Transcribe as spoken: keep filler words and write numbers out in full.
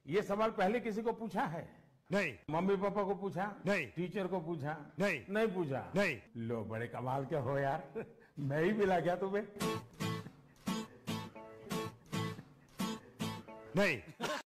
ये सवाल पहले किसी को पूछा है? नहीं। मम्मी पापा को पूछा? नहीं। टीचर को पूछा? नहीं। नहीं पूछा? नहीं। लो बड़े कमाल के हो यार। मैं ही मिला क्या तुम्हें? नहीं।